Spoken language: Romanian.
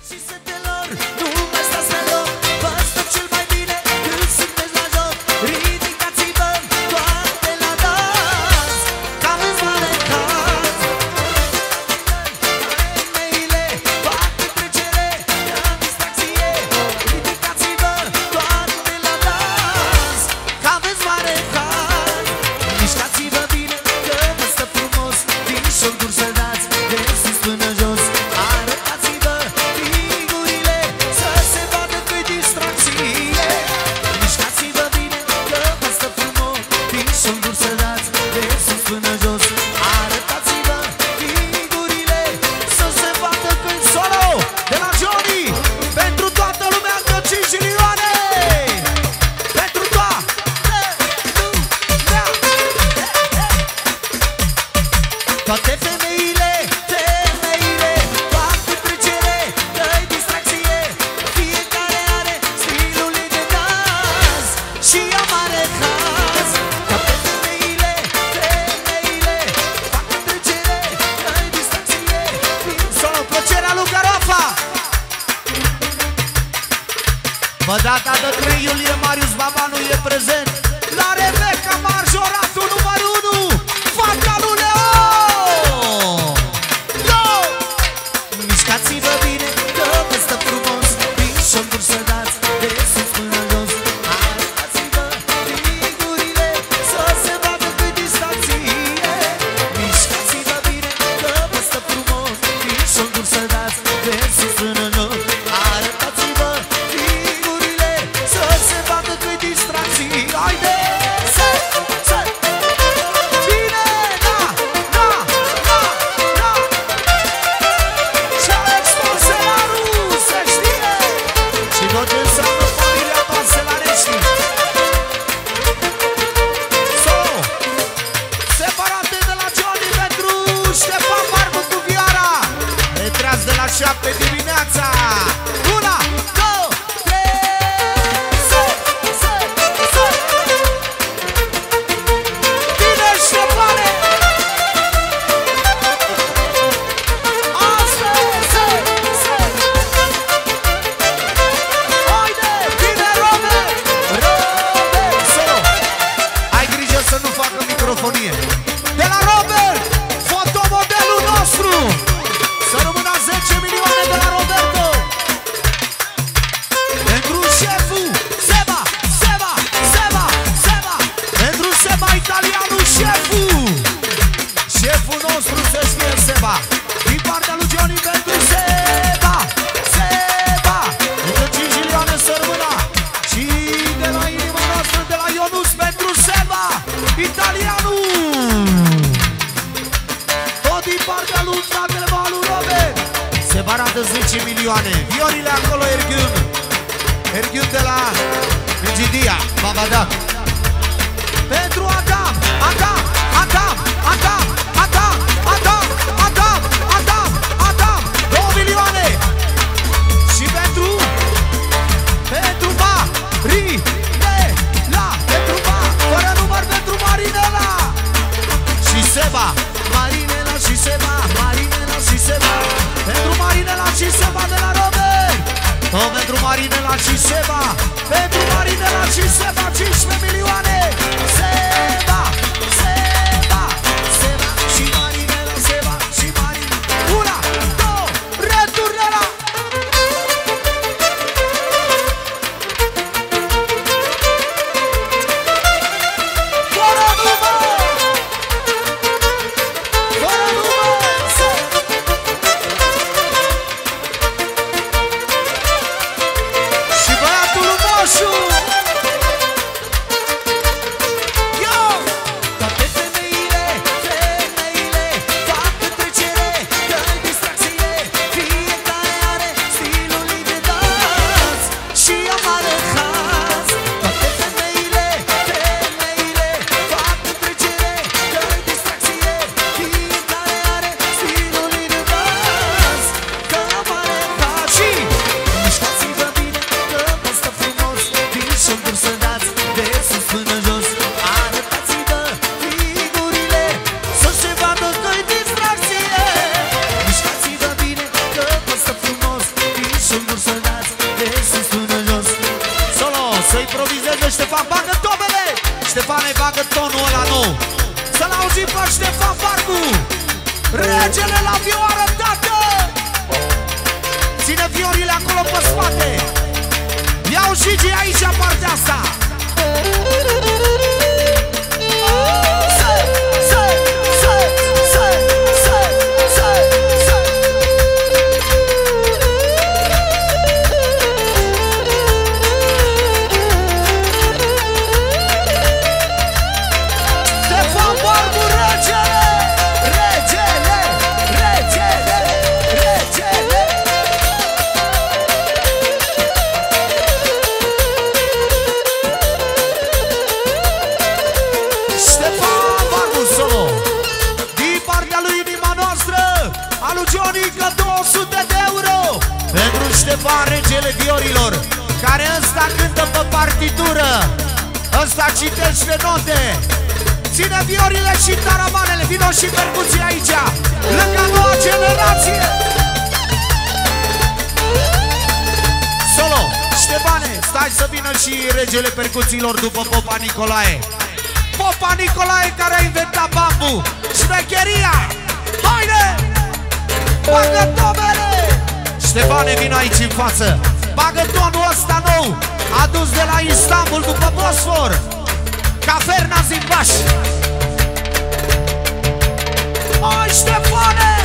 Bă, data de 3 iulie Marius Babanu e prezent la Rebecca Marjoratul numărul 1, fata lui Leo! Yo! Mișcați-vă bine, că vă stă frumos, din șolduri să dați, de sus până jos. Arătați-vă figurile, să se vadă cât distanție. Mișcați-vă bine, că vă stă frumos, din șolduri să dați, de sus până jos. Arătați-vă figurile, să se vadă cât distracții. Haide! Bine! Da! Da! Da! Da! Și-a expus Selarul, se știe! Și tot ce înseamnă familia Parselarești. So! Separate de la Johnny pentru Ștefan Barbu cu Viara. Retras de la 7 dimineața. Una, două, trei, bine, Ștefane! Asta haide, bine, Robert! Robert, solo! Ai grijă să nu facă microfonie. De la Robert, fotomodelul nostru! Să rămână 10 milioane de la Roberto! Pentru șeful Seba, Seba, Seba, Seba! Pentru Seba Italianu, șeful! Șeful nostru se știe Seba! Din partea lui Johnny pentru Seba! Seba! Încă 5 milioane să rămână! Și de la inima noastră, de la Ionus pentru Seba Italianu! Tot din partea lui fratele lui Robert! Separată 10 milioane! Viorile acolo, Erghiun! Erghiun de la Rigidia, Babadac! Pentru Adam! Adam! Adam! Adam! Adam! Adam! Adam! Adam! Adam! 2 milioane! Și pentru Marinela! Pentru fără număr pentru Marinela! Și Seba! Marinela și Seba! Marinela și Seba! Pentru Marinela și Seba de la Robert! Tot pentru Marinela și Seba! Pentru Marinela și Seba 15 milioane! Seba! Seba! Seba și Marinela! Seba și Marinela! Una, două, returnela! Fără număr! Fără număr! Și băiatul Moșu! Ștefan, bagă tobele! Ștefane, bagă tonul ăla nou. Să-l auzim pe Ștefan Vargu, regele la vioară, tată! Ține viorile acolo pe spate. Iau Gigi aici, partea asta. Ștefan, regele viorilor, care ăsta cântă pe partitură, ăsta citește note, ține viorile și taramanele, vino și percuții aici, lângă noua generație. Solo, Ștefane, stai să vină și regele percuțiilor după Popa Nicolae. Popa Nicolae care a inventat bambu, șmecheria, haide, bagă tobele! Ștefane, vino aici în față. Bagă tonul ăsta nou, adus de la Istanbul după Bosfor, Caverna Zimbaș. Hai, Ștefane!